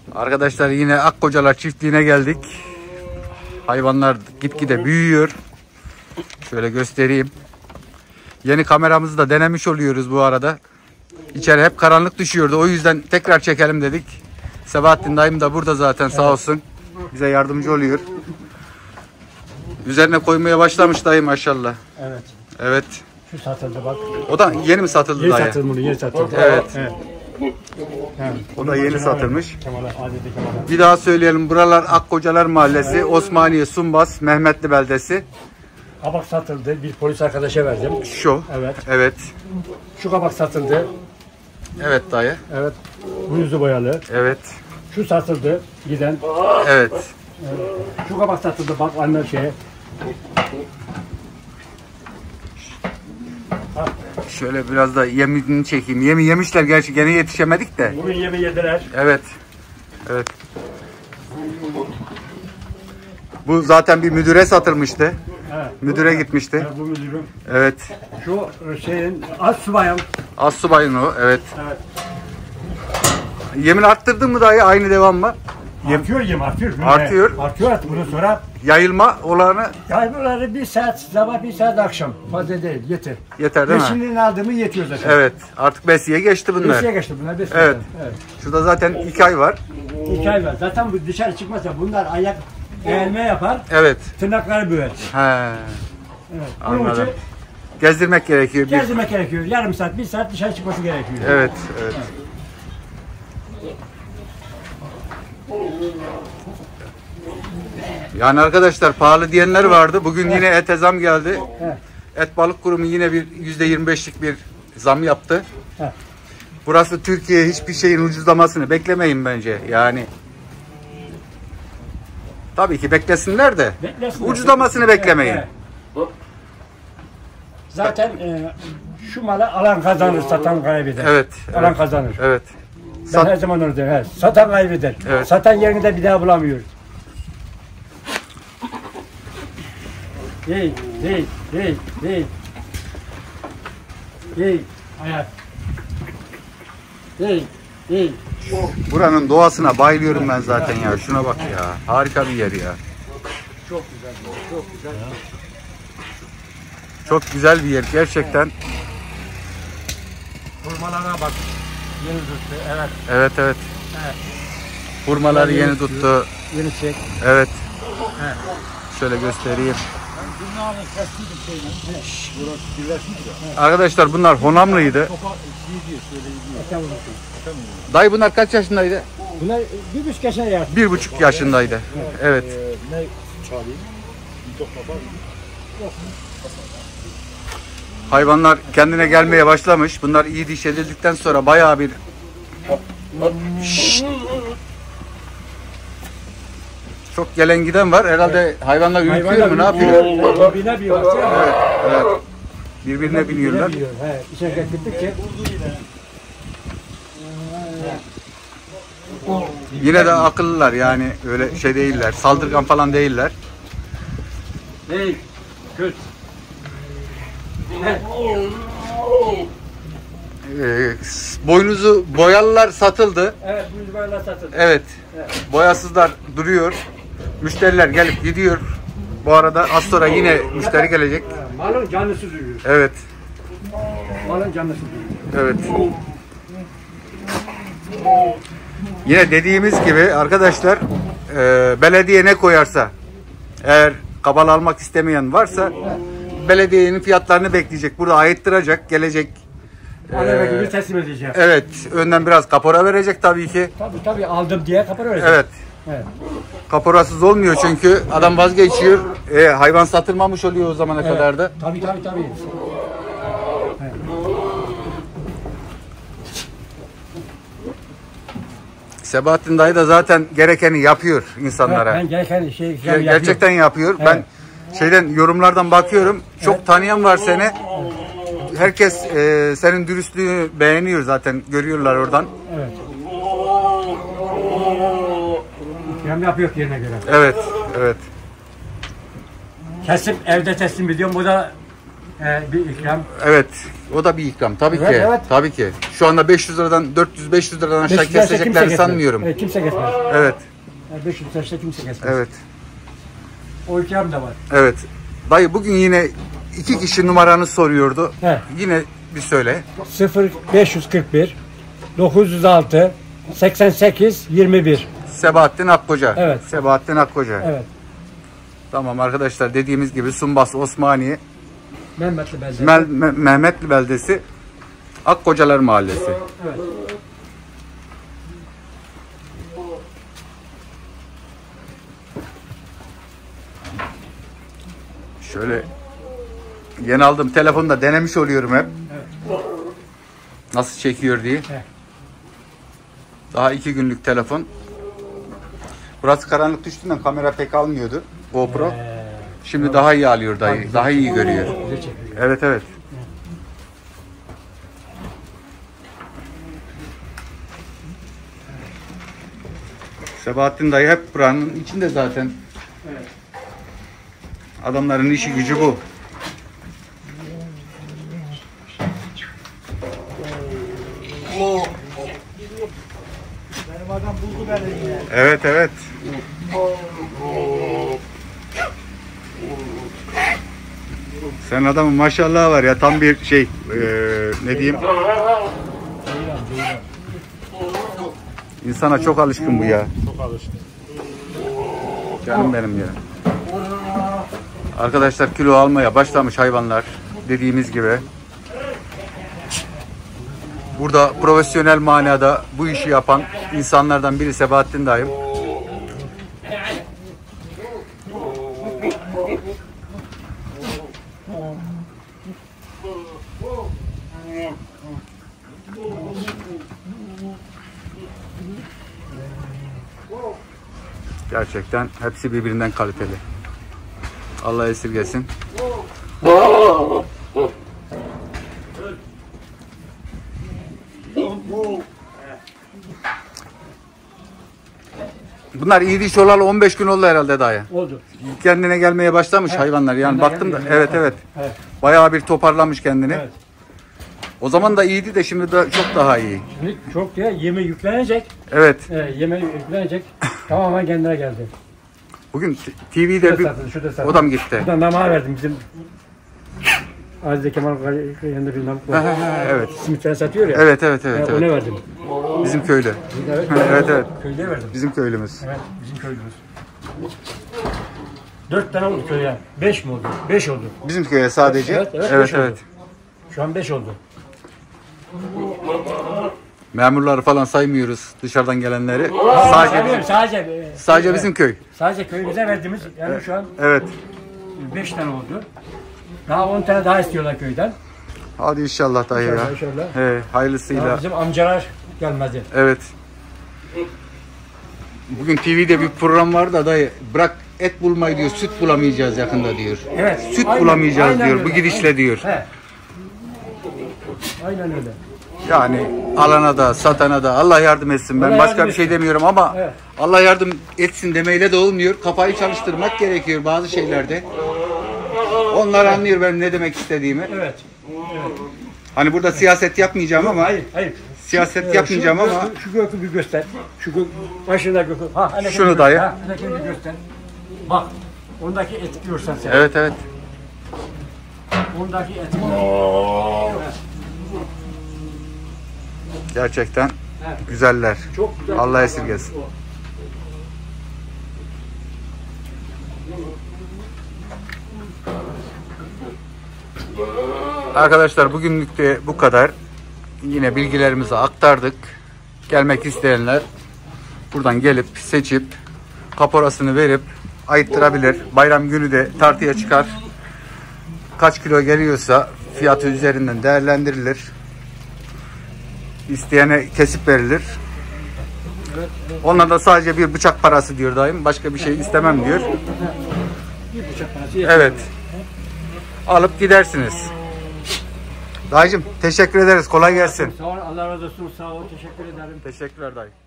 Arkadaşlar yine Akkocalar çiftliğine geldik. Hayvanlar gitgide büyüyor. Şöyle göstereyim. Yeni kameramızı da denemiş oluyoruz bu arada. İçeri hep karanlık düşüyordu. O yüzden tekrar çekelim dedik. Sebahattin dayım da burada zaten sağ olsun. Bize yardımcı oluyor. Üzerine koymaya başlamış dayı maşallah. Evet. Evet. Şu satıldı bak. O da yeni mi satıldı Yeni dayı? satıldı bunu, yeni satıldı. Evet. Evet. O da yeni satılmış. Kemal'e, Adeti Kemal'e. Bir daha söyleyelim. Buralar Akkocalar Mahallesi, Osmaniye, Sumbas, Mehmetli beldesi. Kabak satıldı. Bir polis arkadaşa verdim. Şu. Evet. Evet. Şu kabak satıldı. Evet dayı. Evet. Bu yüzü boyalı. Evet. Şu satıldı. Giden. Evet. Şu kabak satıldı. Bak anne şeye. Şöyle biraz da yemini çekeyim. Yemi yemişler gerçi gene yetişemedik de. Bugün yemi yediler. Evet. Evet. Bu zaten bir müdüre satılmıştı. Evet. Müdüre gitmişti. Evet, bu müdürüm. Evet. Şu şeyin az subayım. Assubayın o. Evet. Evet. Yemin arttırdın mı dayı? Aynı devam mı? Artıyor yem artıyor. Artıyor. Artıyor artık bundan sonra. Yayılma olanı Yaymaları bir saat sabah bir saat akşam. Fazla değil yeter. yeter değil mi? Beşinin aldığımı yetiyor zaten. Evet. Artık besiye geçti bunlar. Beşiğe geçti bunlar. Beşiğe. Evet. Evet. Şurada zaten 2 ay var. 2 ay var. Zaten bu dışarı çıkmasa bunlar ayak eğilme yapar. Evet. Tırnakları büyür. He. Evet. Bunun Anladım. için Gezdirmek gerekiyor. gezdirmek gerekiyor. Yarım saat, bir saat dışarı çıkması gerekiyor. Evet. Evet. Yani arkadaşlar pahalı diyenler vardı. Bugün yine ete zam geldi. Evet. Et Balık Kurumu yine bir %25'lik bir zam yaptı. Evet. Burası Türkiye, hiçbir şeyin ucuzlamasını beklemeyin bence. Yani tabii ki beklesinler de Beklesinler. ucuzlamasını beklemeyin. Evet, evet. Zaten şu malı alan kazanır, satan kaybeder. Evet. Alan Evet. kazanır. Evet. Ben her zaman onu diyorum. Satan kaybeder. Evet. Satan yerini de bir daha bulamıyor. Hey, hey, hey, hey. Hey, hayat. Hey, hey. Buranın doğasına bayılıyorum ben zaten ya. Şuna bak ya. Harika bir yer ya. Çok güzel, çok güzel. Çok güzel bir yer gerçekten. Hurmalara bak. Yeni tuttu, evet. Evet evet. Evet. Hurmaları yeni tuttu. Yeni çek. Evet. Evet. Şöyle göstereyim. Arkadaşlar bunlar Honamlıydı. Dayı bunlar kaç yaşındaydı? Bunlar bir buçuk yaşına yer. 1,5 yaşındaydı. Evet. Ne çalayım? Hayvanlar kendine gelmeye başlamış. Bunlar iyi diş edildikten sonra bayağı bir çok gelen giden var. Herhalde hayvanlar ürküyor mu? Ne yapıyor? Birbirine bir baksana. Evet, evet. Birbirine biniyorlar. He, içeri gittikçe. Yine de akıllılar yani öyle şey değiller. Saldırgan falan değiller. Hey, kötü. Boynuzu boyalılar satıldı. Evet, bu böyle satıldı. Evet. Boyasızlar duruyor. Müşteriler gelip gidiyor. Bu arada az sonra yine müşteri gelecek. Malın canlısı duruyor. Evet. Malın canlısı duruyor. Evet. Yine dediğimiz gibi arkadaşlar belediye ne koyarsa, eğer kabal almak istemeyen varsa belediyenin fiyatlarını bekleyecek. Burada ayıttıracak, gelecek. Aleve gibi teslim edeceğim. Evet. Önden biraz kapora verecek tabii ki. Tabii aldım diye kapara vereceğim. Evet. Evet. Kaporasız olmuyor çünkü adam vazgeçiyor. Hayvan satılmamış oluyor o zamana kadar da. Tabii. Sebahattin dayı da zaten gerekeni yapıyor insanlara. Evet, ben gereken şey Gerçekten yapıyor. Evet. Ben şeyden yorumlardan bakıyorum. Çok tanıyan var seni. Herkes senin dürüstlüğünü beğeniyor zaten. Görüyorlar oradan. Evet. Yapıyor yerine göre. Evet, evet. Kesip evde teslim ediyorum. Bu da Bir ikram. Evet. O da bir ikram. Tabii Evet, ki. evet. Tabii ki. Şu anda 500 liradan 400-500 liradan aşağı Beşiktaş'ta kimse keseceklerini kesmez. sanmıyorum. Kimse kesmez. Evet. Beşiktaş'ta kimse kesmez. Evet. O ikram da var. Evet. Dayı bugün yine 2 kişi numaranı soruyordu. He. Yine bir söyle. 0541 906 88 21. Sebahattin Akkoca. Evet. Sebahattin Akkoca. Evet. Tamam arkadaşlar, dediğimiz gibi Sumbas Osmaniye Mehmetli Beldesi. Mehmetli beldesi Akkocalar Mahallesi. Evet. Şöyle yeni aldığım telefonda denemiş oluyorum hep. Evet. Nasıl çekiyor diye. Evet. Daha 2 günlük telefon. Burası karanlık düştüğünden kamera pek almıyordu. GoPro. Şimdi daha iyi alıyor dayı. Daha iyi görüyor. Güzel çekiyor. Evet evet. Sebahattin dayı hep buranın içinde zaten. Evet. Adamların işi gücü bu. Benim adam buldu beni ya. Evet evet. Sen adamın maşallah var ya, tam bir şey ne diyeyim, insana çok alışkın bu ya. Çok alıştı. Canım benim ya. Arkadaşlar kilo almaya başlamış hayvanlar, dediğimiz gibi. Burada profesyonel manada bu işi yapan insanlardan biri Sebahattin dayım. Gerçekten hepsi birbirinden kaliteli. Allah esirgesin. Bunlar iyi diş olalı 15 gün oldu herhalde dayı. Oldu. Kendine gelmeye başlamış hayvanlar. Yani Kendine baktım da gelmeye evet başlamış. evet. Evet. Bayağı bir toparlamış kendini. Evet. O zaman da iyiydi de şimdi de çok daha iyi. Şimdi çok diye yeme yüklenecek. Evet. Yeme yüklenecek. Tamamen kendine geldi. Bugün TV'de bir Şurada satıldı. odam gitti. Buradan nama verdim bizim Aziz Kemal yanında bir namık var. Evet. Simitler satıyor ya. Evet evet evet. Ona evet. verdim. Bizim köylü. Evet. Evet evet. Köyde verdim. Bizim köylümüz. Evet, bizim köylümüz. 4 tane oldu köye. 5 mi oldu? 5 oldu. Bizim köye sadece. Evet, evet, Evet beş evet. oldu. Şu an 5 oldu. Memurları falan saymıyoruz, dışarıdan gelenleri. Sadece Sadece bizim köy. Sadece köyümüze verdiğimiz yani şu an Evet. 5 tane oldu. Daha 10 tane daha istiyorlar köyden. Hadi inşallah dayı ya. İnşallah. He, hayırlısıyla. Daha bizim amcalar gelmedi. Evet. Bugün TV'de bir program var da dayı, bırak et bulmayı diyor, süt bulamayacağız yakında diyor. Evet. Süt aynen, bulamayacağız aynen diyor öyle. bu gidişle diyor. He. Aynen öyle. Yani alana da satana da Allah yardım etsin. Ben Allah başka yardım bir şey etsin. demiyorum ama Evet. Allah yardım etsin demeyle de olmuyor. Kafayı çalıştırmak gerekiyor bazı şeylerde. Onlar anlıyor benim ne demek istediğimi. Evet. Hani burada siyaset yapmayacağım ama Hayır. siyaset yapmayacağım şu, ama şu gökü bir göster. Şu gök, başında gökü. Ha, hani Şunu gökü- dayı. Ha, hani bir göster. Bak. Ondaki eti görsen sen. evet evet. Ondaki eti. Gerçekten Evet. güzeller. Çok güzel. Allah esirgesin. Arkadaşlar bugünlük de bu kadar. Yine bilgilerimizi aktardık. Gelmek isteyenler buradan gelip seçip kaporasını verip ayıttırabilir. Bayram günü de tartıya çıkar. Kaç kilo geliyorsa fiyatı üzerinden değerlendirilir. İsteyene kesip verilir. Onlar da sadece bir bıçak parası diyor dayım. Başka bir şey istemem diyor. Bir bıçak parası yeter. Evet. Alıp gidersiniz. Dayıcım teşekkür ederiz. Kolay gelsin. Sağ ol. Allah razı olsun. Sağ ol. Teşekkür ederim. Teşekkürler dayı.